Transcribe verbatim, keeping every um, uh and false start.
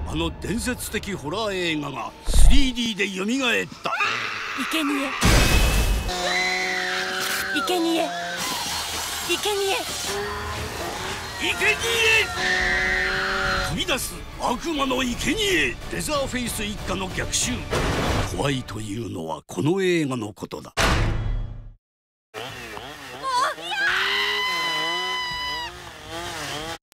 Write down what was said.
あの伝説的ホラー映画が スリーディー で蘇った。 生贄生贄生贄生贄飛び出す悪魔の生贄。レザーフェイス一家の逆襲。怖いというのはこの映画のことだ。